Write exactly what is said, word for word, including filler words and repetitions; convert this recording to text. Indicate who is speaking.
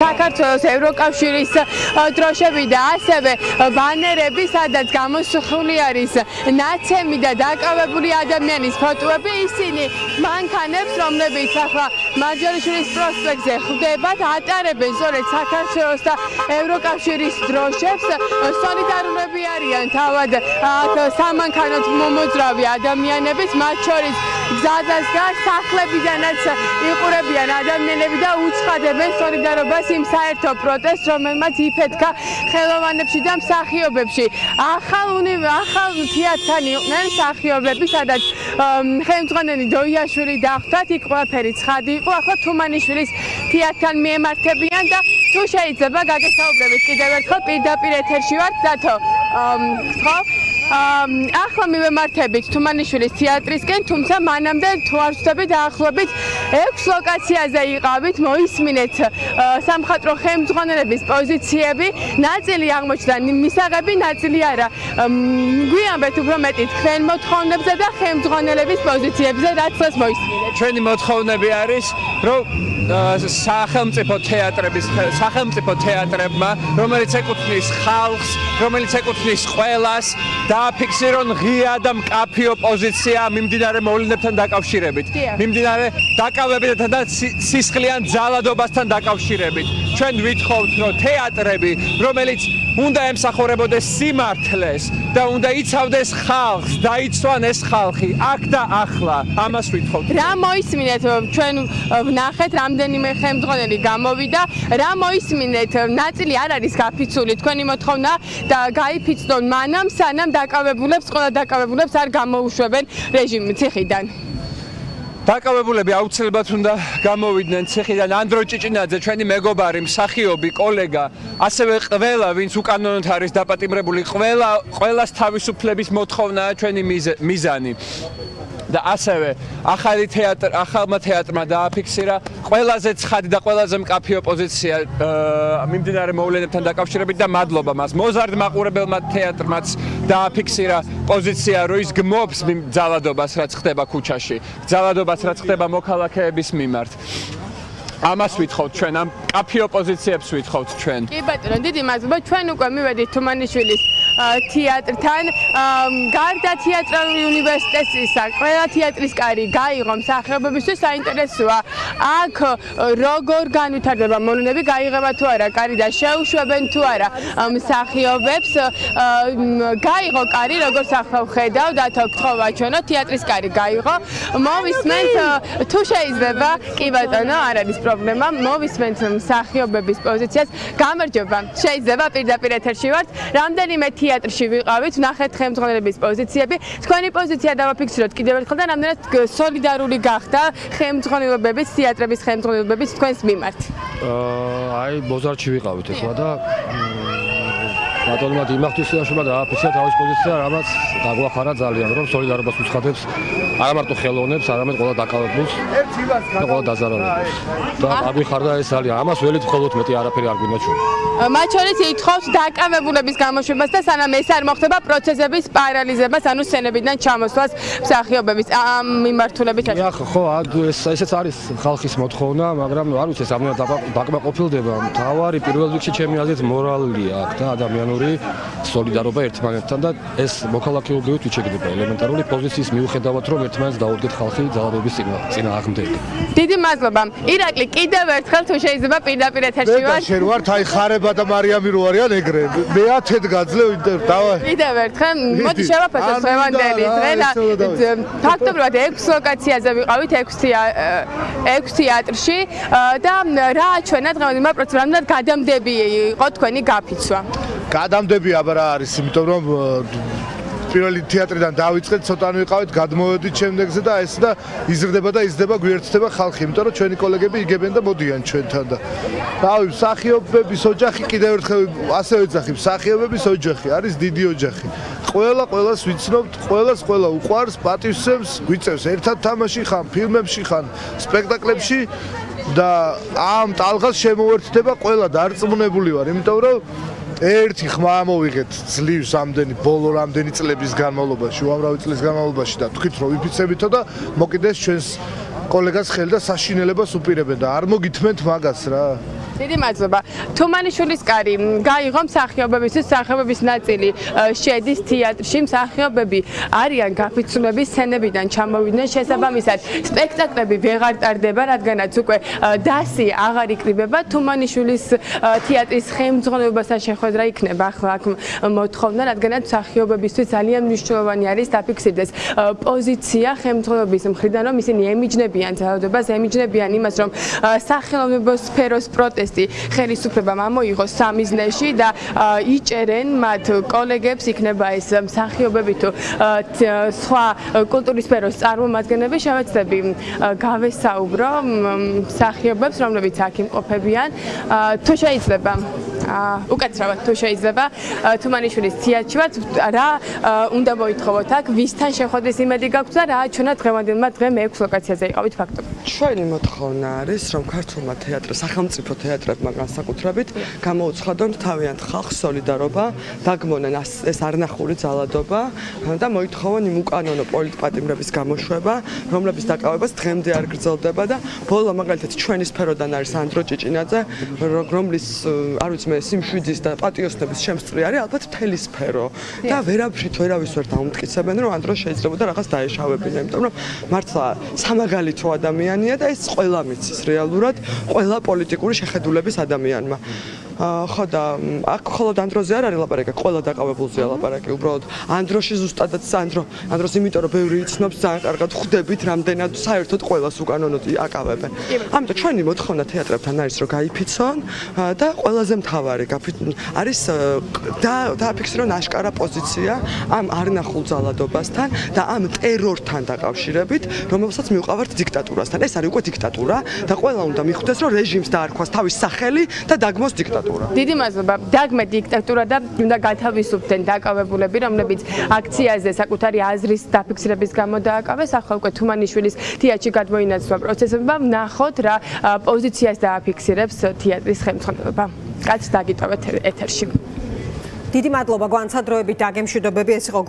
Speaker 1: საქართველოს ევროკავშირის დროშები და ასევე ბანერები, სადაც გამოსახული არის ნაცემი და დაკავებული ადამიანის ფოტოები, ისინი მანქანებს, რომლებიც ახლა მარჯანიშვილის პროსპექტზე ხვდებათ, ატარებენ სწორედ საქართველოს და ევროკავშირის დროშებს. სოლიდარულები არიან თავად აქ სამანქანოდ მომოძრავი ადამიანების, მათ შორის გზადას გარს სახლებიდანაც იყურებიან ადამიანები და უცხადებენ სოლიდარობას იმ საერთო პროტესტს, რომელმაც იფეთქა ხელოვანებში და მსახიობებში. ახალ ახალ თეატრთან იყვნენ მსახიობები, სადაც ხელმძღვანელი დოიაშვილი დახვდათ, იქ ყველაფერი ცხადი იყო. ახლა თუმანიშვილის თეატრთან მიემართებიან და თუ შეიძლება გაგესაუბრებით კიდევ ერთხელ პირდაპირ ეთერში ვართ, დათო. ხო? ახლა მივემართებით თუმანიშვილის თეატრისკენ, თუმცა მანამდე თუ არ ვცდები დაახლოებით ექვს ლოკაციაზე იყავით, მოისმინეთ სამხატვრო ხელმძღვანელების პოზიციები, ნაწილი აღმოჩნდა მისაღები, ნაწილი არა. გვიამბეთ უფრო მეტი თქვენ მოთხოვნებზე და ხელმძღვანელების პოზიციებზე, რაც დღეს მოისმინეთ.
Speaker 2: ჩვენი მოთხოვნები არის, რომ სახელმწიფო თეატრების სახელმწიფო თეატრებმა, რომელიც ეკუთვნის ხალხს, რომელიც ეკუთვნის ყველას, დააფიქსირონ ღია და მკაფიო პოზიცია მიმდინარე მოვლენებთან დაკავშირებით. მიმდინარე დაკავებებთან და სისხლიან ძალადობასთან დაკავშირებით. ჩვენ ვითხოვთ, რომ თეატრები, რომელიც უნდა ემსახურებოდეს სიმართლეს და უნდა იცავდეს ხალხს, დაიცვან ეს ხალხი აქ და ახლა. ამას ვითხოვთ.
Speaker 1: რა მოისმინეთ, ჩვენ ვნახეთ, რამდენიმე ხელმძღვანელი გამოვიდა, რა მოისმინეთ, ნაწილი არ არის გაფიცული, თქვენი მოთხოვნა და გაიფიცნონ მანამ, სანამ დაკავებულებს, ყველა დაკავებულებს არ გამოუშვებენ რეჟიმ ციხიდან.
Speaker 2: დაკავებულები აუცილებლად უნდა გამოვიდნენ ციხიდან. ანდრო ჭიჭინაძე, ჩვენი მეგობარი, მსახიობი, კოლეგა, ასევე ყველა, ვინც უკანონოდ არის დაპატიმრებული, ყველა ყველას თავისუფლების მოთხოვნაა ჩვენი მიზანი. და ასევე ახალი თეატრ ახალმა თეატრმა დააფიქსირა ყველაზე ცხადი და ყველაზე მკაფიო პოზიცია მიმდინარე მოვლენებთან დაკავშირებით და მადლობა მას მოზარდ მაყურებელმა თეატრმაც დააფიქსირა პოზიცია, რომ ის გმობს ძალადობას, რაც ხდება ქუჩაში, ძალადობას, რაც ხდება მოქალაქეების მიმართ. ამას ვითხოვთ ჩვენ, ამ მკაფიო პოზიციებს ვითხოვთ ჩვენ.
Speaker 1: კი ბატონო, დიდი მადლობა. ჩვენ უკვე მივედით თუმანიშვილის თეატრთან. გარდა თეატრალური უნივერსიტეტისა, ყველა თეატრის კარი გაიღო მსახიობებისთვის, საინტერესოა აქ როგორ განვითარდება მოვლენები, გაიღება თუ არა კარი და შეუშვებენ თუ არა მსახიობებს. გაიღო კარი, როგორც ახლა ვხედავ, დათო გთხოვა ჩვენო, თეატრის კარი გაიღო. მოვისმენთ თუ შეიძლება, კი ბატონო, არ არის პრობლემა, მოვისმენთ მსახიობების პოზიციას. გამარჯობა, შეიძლება პირდაპირ ეთერში ვართ. რამდენიმე თეატრში ვიყავით, ვნახეთ ხელმძღვანელების პოზიციები. თქვენი პოზიცია დავაფიქსიროთ კიდევ ერთხელ და რამდენად სოლიდარული გახდა ხელმძღვანელობების, თეატრების ხელმძღვანელობების თქვენს მიმართ.
Speaker 3: აი, მოზარდში ვიყავით ახლა და ბატონმა დიმახტის შეაშულა და აფიქსირა თავის პოზიცია, რამაც დაგვახარა ძალიან, რომ სოლიდარობას უცხადებს არა მარტო ხელოვნებს, არამედ ყველა დაკავებულს და ყველა დაზარალებულს. და აგვიხარდა ეს ძალიან. ამას ველით მხოლოდ მეტი არაფერი არ გვინდა ჩვენ.
Speaker 1: მათ შორის ითხოვთ დაკავებულების გამოშვებას და სანამ ეს არ მოხდება, პროცესების პარალიზებას, ანუ სცენებიდან ჩამოსვლას მსახიობების ამ მიმართულებით.
Speaker 3: ახლა ხო, ეს ესეც არის ხალხის მოთხოვნა, მაგრამ არ ვიცი, ეს ამდენად დაკმაყოფილდება. მთავარი პირველ რიგში ჩემი აზრით მორალია აქ და ადამიანური სოლიდარობა ერთმანეთთან და ეს მოქალაქეობრივად ვიჩეკდება ელემენტარული პოზიციის მიუხედავად, რომ ერთმანეთს დაუდგეთ ხალხი ძალადობის წინააღმდეგ.
Speaker 1: დიდი მადლობა. ირაკლი, კიდევ ერთხელ თუ შეიძლება პირდაპირ ეთერში ვარ.
Speaker 4: მე შენ ვარ, აი ხარება და მარიამი რო არიან ეგრე. მე ათედ გაძლევ ინტერვიუ. დავაი.
Speaker 1: კიდევ ერთხელ, მოდი შევაფასოთ დღევანდელი დღე. ფაქტობრივად ექვს ლოკაციაზე ვიყავით, ექვს თეატრში და რა აჩვენა დღევანდელმა პროცესმა, რამდენად გადამდები იყო თქვენი გაფიცვა?
Speaker 4: გადამდები აბა რა არის, იმიტომ რომ პირველი თეატრიდან დავიწყეთ, ცოტანი ვიყავით, გადმოვედით შემდეგზე და ეს და იზრდება და იზრდება, გვიერთდება ხალხი, იმიტომ რომ ჩვენი კოლეგები იგებენ და მოდიან ჩვენთან და რავი, მსახიობების ოჯახი კიდევ ერთხელ ასე ვეძახი, მსახიობების ოჯახი არის დიდი ოჯახი. ყველა ყველას ვიცნობთ, ყველას ყველა უყვარს, პატივსცემს, გვიწევს ერთად თამაში ხან, ფილმებში ხან, სპექტაკლებში და ამ ტალღას შემოერთდება ყველა დარწმუნებული ვარ, იმიტომ რომ ერთი ხმა მოვიღეთ ძლივს ამდენი ბოლო რამდენი წლების განმავლობაში, უამრავი წლის განმავლობაში და თქვით რომ ვიფიცებითო და მოკიდეს ჩვენს კოლეგას ხელი და საშინელებას უპირებენ და არ მოგითმენთ მაგას რა.
Speaker 1: დიდი მადლობა. თუმანიშვილის კარი გაიღო მსახიობებისთვის სახეობების ნაწილი შედის თეატრში. მსახიობები არიან გაფიცულების სცენებიდან ჩამოვიდნენ, შესაბამისად სპექტაკლები ვეღარ ტარდება, რადგანაც უკვე დასი აღარ იკრიბება. თუმანიშვილის თეატრის ხელმძღვანელობასთან შეხვედრა იქნება ახლა აქ მოთხოვნა, რადგანაც მსახიობებისთვის ძალიან მნიშვნელოვანი არის დაფიქსირდეს პოზიცია ხელმძღვანელობის მხრიდან, რომ ისინი ემიჯნებიან ძალადობას, ემიჯნებიან იმას, რომ სახელმწიფო სფეროს პროტესტი ხელისუფლებამ ამოიღოს სამიზნეში და იჭერენ მათ კოლეგებს, იქნება ეს მსახიობები თუ სხვა კულტურის სფეროს წარმომადგენლები. შევეცდები გავესაუბრო მსახიობებს, რომლებიც აქ იმყოფებიან. თუ შეიძლება უკაცრავად თუ შეიძლება თუმანიშვილის თეატრში ვართ, რა უნდა მოითხოვოთ აქ, ვისთან შეხვედრის იმედი გაქვთ და რა ჩვენად დღევანდელმა დღემ ექვს ლოკაციაზე იყავით ფაქტობრივად.
Speaker 5: ჩვენი მოთხოვნა არის, რომ ქართულმა თეატრ სახელმწიფო თეატრებმა განსაკუთრებით გამოუცხადონ თავიანთ ხალხს სოლიდარობა, დაგმონონ ეს არნახული ძალადობა და მოითხოვონ იმ უკანონო პოლიტპატიმრების გამოშვება, რომლების დაკავებას დღემდე არ გრძელდება და ბოლო მაგალითად ჩვენი სფეროდან არის ანდრო ჭიჭინაძე, რომლის არ ვიცი მე სიმშვიდის და პატიოსნების შემსწრე არის ალბათ მთელი სფერო და ვერავშით ვერავის ვერ დაუმტკიცებენ, რომ ანდრო შეიძლება და რაღაც დაეშავებინა, იმიტომ რომ მართლა სამაგალითო ადამიანია და ეს ყველა მიცის რეალურად ყველა პოლიტიკური შეხედულების ადამიანმა. ხო და აქ მხოლოდ ანდროზე არ არის ლაპარაკი, ყველა დაკავებულზეა ლაპარაკი. უბრალოდ ანდროში ზუსტადაც ანდრო ანდროს იმიტომ რომ ბევრი იცნობს, ძალიან კარგად ხვდებით, რამდენად საერთოდ ყველას უკანონოდ აკავებენ. ამიტომ ჩვენი მოთხოვნა თეატრებთან არის, რომ გაიფიცონ და ყველაზე მთავარი არის დააფიქსირონ აშკარა პოზიცია ამ არნახულ ძალადობასთან და ამ ტერორთან დაკავშირებით, რომელსაც მივყავართ დიქტატურასთან. ეს არის უკვე დიქტატურა და ყველა უნდა მიხვდეს, რომ რეჟიმს დაარქვას თავის სახელი და დაგმოს დიქტატურა.
Speaker 1: დიდი მადლობა. დაგმე დიქტატურა და უნდა გათავისუფლდნენ დაკავებულები, რომლებიც აქციაზე საკუთარი აზრის დაფიქსირების გამო დააკავეს. ახლა უკვე თუმანიშვილის თეატრში გადმოინაცვლა პროცესებმა, ვნახოთ რა პოზიციას დააფიქსირებს თეატრის ხელმძღვანელობა. კაც დაგიტოვეთ ეთერში.
Speaker 6: დიდი მადლობა, განსადროებით დაგემშვიდობები, ეს იყო